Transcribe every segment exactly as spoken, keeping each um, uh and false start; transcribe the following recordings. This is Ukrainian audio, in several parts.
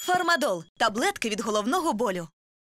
Фармадол – таблетки від головного болю.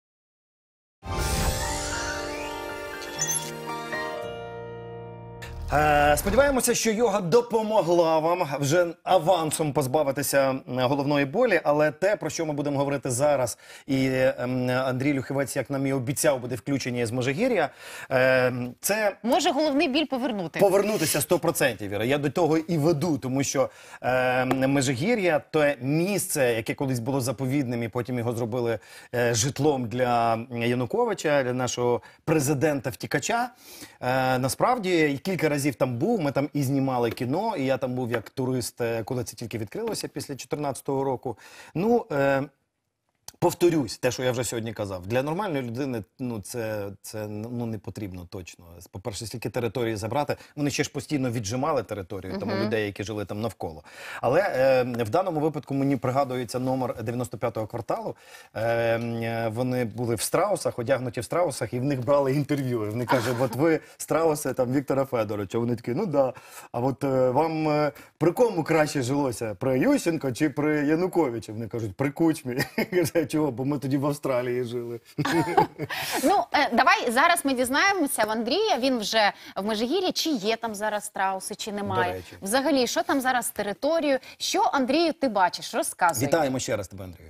Сподіваємося, що йога допомогла вам вже авансом позбавитися головної болі, але те, про що ми будемо говорити зараз, і Андрій Люхівець, як нам і обіцяв, буде включені з Межигір'я, це... Може головний біль повернути. Повернутися сто відсотків, Віра. Я до того і веду, тому що Межигір'я – те місце, яке колись було заповідним, і потім його зробили житлом для Януковича, для нашого президента-втікача. Насправді, кілька разів там був, ми там і знімали кіно, і я там був як турист, коли це тільки відкрилося після дві тисячі чотирнадцятого року. Ну, е, повторюсь, те, що я вже сьогодні казав, для нормальної людини ну, це, це ну, не потрібно точно. По-перше, стільки території забрати, вони ще ж постійно віджимали територію, uh-huh. тому людей, які жили там навколо. Але е, в даному випадку мені пригадується номер дев'яносто п'ятого кварталу. Е, вони були в страусах, одягнуті в страусах, і в них брали інтерв'ю. Вони кажуть, от ви страуси там Віктора Федоровича. Вони такі, ну да, а от е, вам е, при кому краще жилося? При Ющенко чи при Януковичі? Вони кажуть, при Кучмі. Чого? Бо ми тоді в Австралії жили. Ну, давай зараз ми дізнаємося в Андрія, він вже в Межигір'ї, чи є там зараз страуси, чи немає. Взагалі, що там зараз з територією? Що, Андрію, ти бачиш? Розказуй. Вітаємо ще раз тебе, Андрію.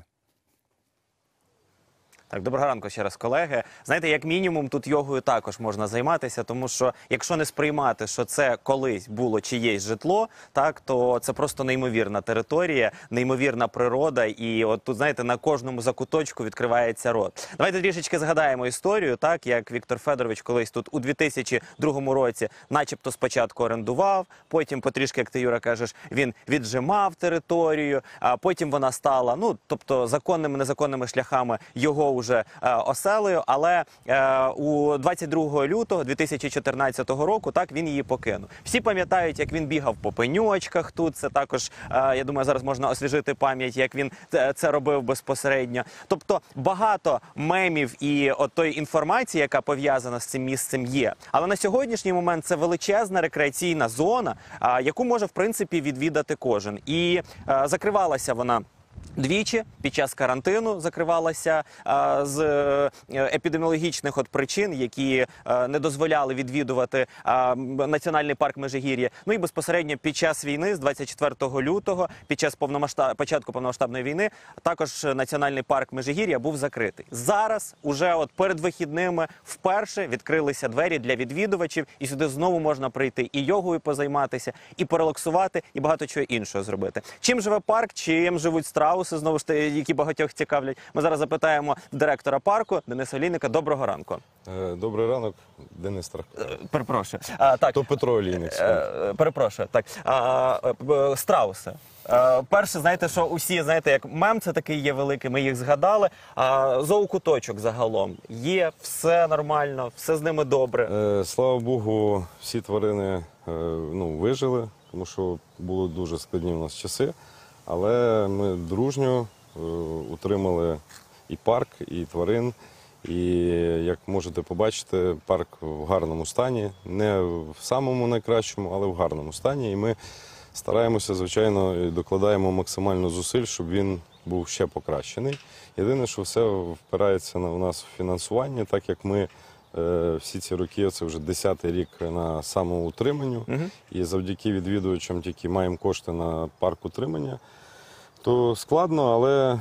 Так, доброго ранку ще раз, колеги. Знаєте, як мінімум тут йогою також можна займатися, тому що якщо не сприймати, що це колись було чиєсь житло, так, то це просто неймовірна територія, неймовірна природа, і от тут, знаєте, на кожному закуточку відкривається рот. Давайте трішечки згадаємо історію, так, як Віктор Федорович колись тут у дві тисячі другому році начебто спочатку орендував, потім потрішки, як ти, Юра, кажеш, він віджимав територію, а потім вона стала, ну, тобто законними, незаконними шляхами його уже е, оселею, але е, у двадцять другого лютого дві тисячі чотирнадцятого року так він її покинув. Всі пам'ятають, як він бігав по пеньочках тут, це також, е, я думаю, зараз можна освіжити пам'ять, як він це, це робив безпосередньо. Тобто багато мемів і от тої інформації, яка пов'язана з цим місцем, є. Але на сьогоднішній момент це величезна рекреаційна зона, е, яку може, в принципі, відвідати кожен. І е, закривалася вона двічі під час карантину, закривалася а, з е, епідеміологічних от причин, які е, не дозволяли відвідувати а, Національний парк Межигір'я. Ну і безпосередньо під час війни, з двадцять четвертого лютого, під час повномасштаб... початку повномасштабної війни, також Національний парк Межигір'я був закритий. Зараз, уже от перед вихідними, вперше відкрилися двері для відвідувачів, і сюди знову можна прийти і йогою позайматися, і порелаксувати, і багато чого іншого зробити. Чим живе парк, чим живуть страуси, знову ж таки, які багатьох цікавлять. Ми зараз запитаємо директора парку Дениса Олійника. Доброго ранку. Добрий ранок, Денис Тарко. Перепрошую. А, так. То Петро Олійник. Перепрошую. Так. А, страуси. Перше, знаєте, що усі, знаєте, як мем це такий є великий, ми їх згадали. А зоокуточок загалом є, все нормально, все з ними добре. Слава Богу, всі тварини ну, вижили, тому що були дуже складні у нас часи. Але ми дружньо е, утримали і парк, і тварин. І, як можете побачити, парк в гарному стані. Не в самому найкращому, але в гарному стані. І ми стараємося, звичайно, і докладаємо максимально зусиль, щоб він був ще покращений. Єдине, що все впирається на, у нас в фінансування, так як ми е, всі ці роки, це вже десятий рік на самоутриманню. Угу. І завдяки відвідувачам тільки маємо кошти на парк утримання. То складно, але...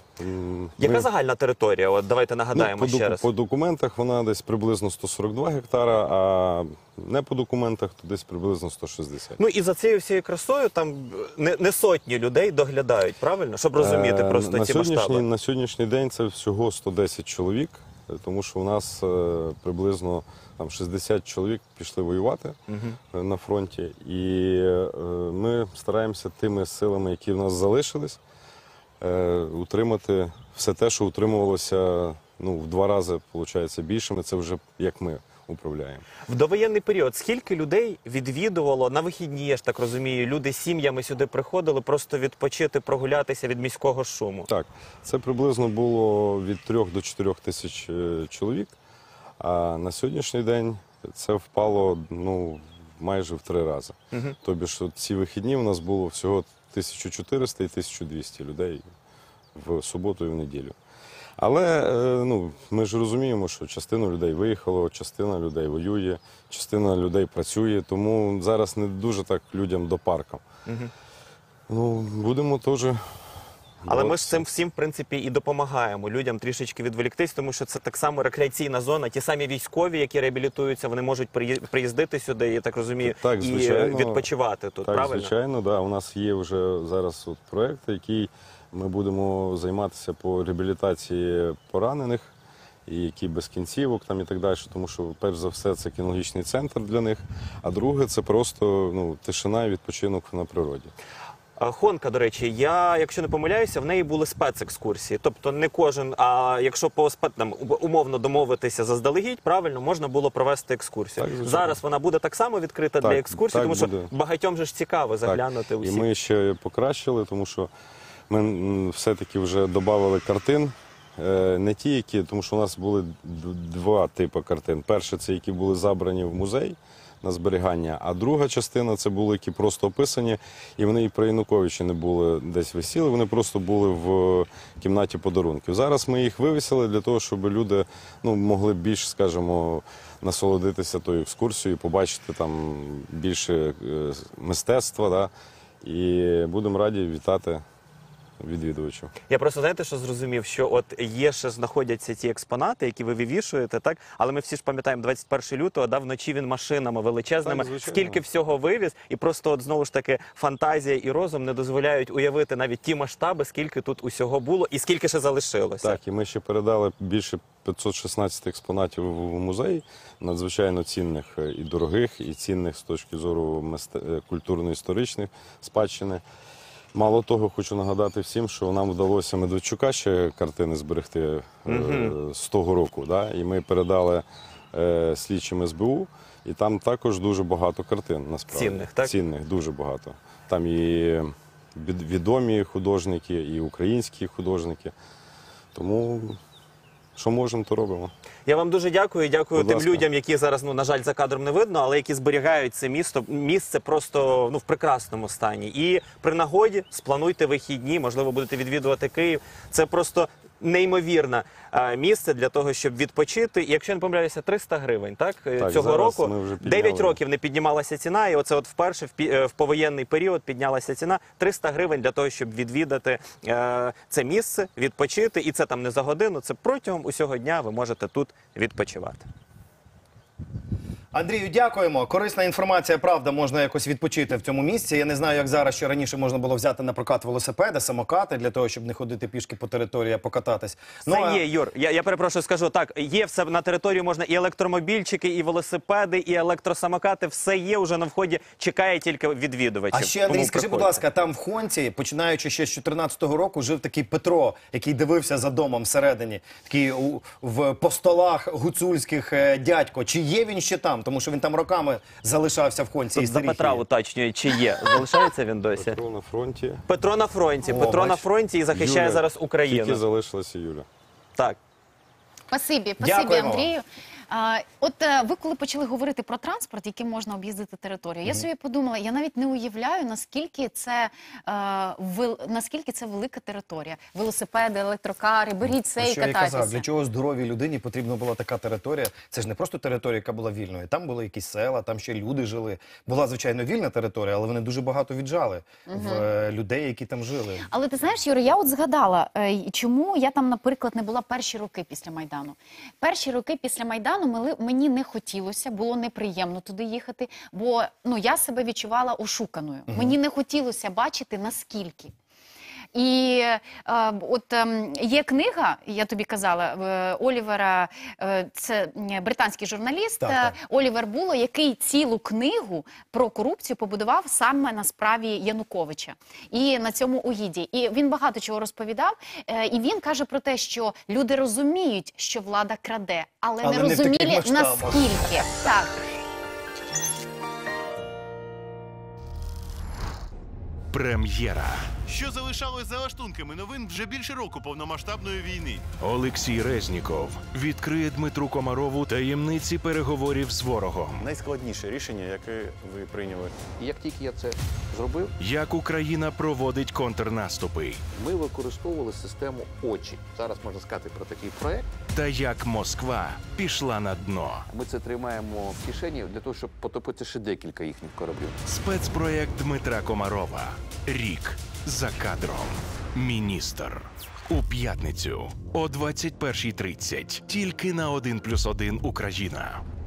Яка ми... загальна територія? От давайте нагадаємо ну, по, ще раз. По документах вона десь приблизно сто сорок два гектара, а не по документах то десь приблизно сто шістдесят. Ну і за цією всією красою там не, не сотні людей доглядають, правильно? Щоб розуміти просто на ці масштаби. На сьогоднішній день це всього сто десять чоловік, тому що у нас е, приблизно там шістдесят чоловік пішли воювати угу. на фронті. І е, ми стараємося тими силами, які в нас залишились, е, утримати все те, що утримувалося ну, в два рази, виходить, більшими. Це вже як ми управляємо. В довоєнний період скільки людей відвідувало на вихідні, я ж так розумію, люди з сім'ями сюди приходили просто відпочити, прогулятися від міського шуму? Так, це приблизно було від трьох до чотирьох тисяч чоловік, а на сьогоднішній день це впало ну, майже в три рази. Угу. Тобі ж ці вихідні у нас було всього тисяча чотириста і тисяча двісті людей в суботу і в неділю. Але е, ну, ми ж розуміємо, що частина людей виїхало, частина людей воює, частина людей працює, тому зараз не дуже так людям до парку. Угу. Ну, будемо теж... Але ми ж цим всім, в принципі, і допомагаємо людям трішечки відволіктись, тому що це так само рекреаційна зона. Ті самі військові, які реабілітуються, вони можуть приїздити сюди, я так розумію, так, і відпочивати тут, так, правильно? Так, звичайно, да. У нас є вже зараз от проєкт, який ми будемо займатися по реабілітації поранених, і які без кінцівок там і так далі, тому що, перш за все, це кінологічний центр для них, а друге, це просто ну, тишина і відпочинок на природі. Хонка, до речі, я, якщо не помиляюся, в неї були спецекскурсії. Тобто не кожен, а якщо по там, умовно домовитися заздалегідь, правильно, можна було провести екскурсію. Так, зараз вона буде так само відкрита так, для екскурсій, так тому що буде. багатьом же ж цікаво заглянути усі. І ми ще покращили, тому що ми все-таки вже додали картин. Не ті, які, тому що у нас були два типи картин. Перше, це які були забрані в музей на зберігання, а друга частина це були, які просто описані, і вони і при Януковичі не були десь висіли, вони просто були в кімнаті подарунків. Зараз ми їх вивісили для того, щоб люди ну, могли більш, скажімо, насолодитися тою екскурсією, побачити там більше мистецтва, да? І будемо раді вітати відвідувачів. Я просто, знаєте, що зрозумів, що от є ще знаходяться ті експонати, які ви вивішуєте, так? Але ми всі ж пам'ятаємо, двадцять першого лютого, да, вночі він машинами величезними, так, скільки всього вивіз, і просто от знову ж таки фантазія і розум не дозволяють уявити навіть ті масштаби, скільки тут усього було і скільки ще залишилося. Так, і ми ще передали більше п'ятсот шістнадцять експонатів в музей, надзвичайно цінних і дорогих, і цінних з точки зору культурно-історичних спадщини. Мало того, хочу нагадати всім, що нам вдалося Медведчука ще картини зберегти mm-hmm. з того року. Да? І ми передали е, слідчим ес бе у, і там також дуже багато картин, насправді. Цінних, так? Цінних, дуже багато. Там і відомі художники, і українські художники. Тому... Що можемо, то робимо. Я вам дуже дякую. Дякую Будь тим ласка. людям, які зараз, ну, на жаль, за кадром не видно, але які зберігають це місто, місце просто ну, в прекрасному стані. І при нагоді сплануйте вихідні, можливо, будете відвідувати Київ. Це просто неймовірне а, місце для того, щоб відпочити. І якщо я не помиляюся, триста гривень, так? Так, цього року. ми вже підняли. дев'ять років не піднімалася ціна, і оце от вперше в, пі- в повоєнний період піднялася ціна. триста гривень для того, щоб відвідати е, це місце, відпочити. І це там не за годину, це протягом усього дня ви можете тут відпочивати. Андрію, дякуємо. Корисна інформація, правда, можна якось відпочити в цьому місці. Я не знаю, як зараз, що раніше можна було взяти на прокат велосипеди, самокати, для того, щоб не ходити пішки по території, а покататись. Це Ну, а... є, Юр. Я, я перепрошую, скажу так, є все на території, можна і електромобільчики, і велосипеди, і електросамокати, все є уже на вході, чекає тільки відвідувачів. А ще, Андрій, Тому скажи, будь приходьте. ласка, там в Хонці, починаючи ще з чотирнадцятого року, жив такий Петро, який дивився за домом всередині, такий у, в, по столах гуцульських е, дядько. Чи є він ще там? Тому що він там роками залишався в Хонці. Тут і за старіхи. Петра уточнює, чи є. Залишається він досі? Петро на фронті. Петро на фронті. О, Петро бач. на фронті і захищає Юля, зараз Україну. Тільки залишилася Юля. Так. Спасибі, спасибі, Дякуємо вам. Андрію. А, от е, ви коли почали говорити про транспорт, яким можна об'їздити територію, я собі подумала, я навіть не уявляю, наскільки це, е, вел, наскільки це велика територія. Велосипеди, електрокари, беріть це і Що я й катайтеся. казав, для чого здоровій людині потрібна була така територія? Це ж не просто територія, яка була вільною. Там були якісь села, там ще люди жили. Була, звичайно, вільна територія, але вони дуже багато віджали в е, людей, які там жили. Але ти знаєш, Юра, я от згадала, е, чому я там, наприклад, не була перші роки після Майдану. Перші роки після Майдану мили- мені не хотілося, було неприємно туди їхати, бо ну, я себе відчувала ошуканою. Мені не хотілося бачити, наскільки. І е, от е, є книга, я тобі казала, е, Олівера, е, це британський журналіст, Так, так. е, Олівер Було, який цілу книгу про корупцію побудував саме на справі Януковича і на цьому угідді. І він багато чого розповідав, е, і він каже про те, що люди розуміють, що влада краде, але, Але не не в таких розуміли, масштабах. наскільки. Так. Прем'єра. Що залишалось за лаштунками новин вже більше року повномасштабної війни? Олексій Резніков відкриє Дмитру Комарову таємниці переговорів з ворогом. Найскладніше рішення, яке ви прийняли. І як тільки я це зробив, Як Україна проводить контрнаступи. ми використовували систему «Очі». Зараз можна сказати про такий проект. Та як Москва пішла на дно. Ми це тримаємо в кишені для того, щоб потопити ще декілька їхніх кораблів. Спецпроєкт Дмитра Комарова. Рік за кадром. Міністр. У п'ятницю о двадцять першій тридцять. Тільки на один плюс один Україна.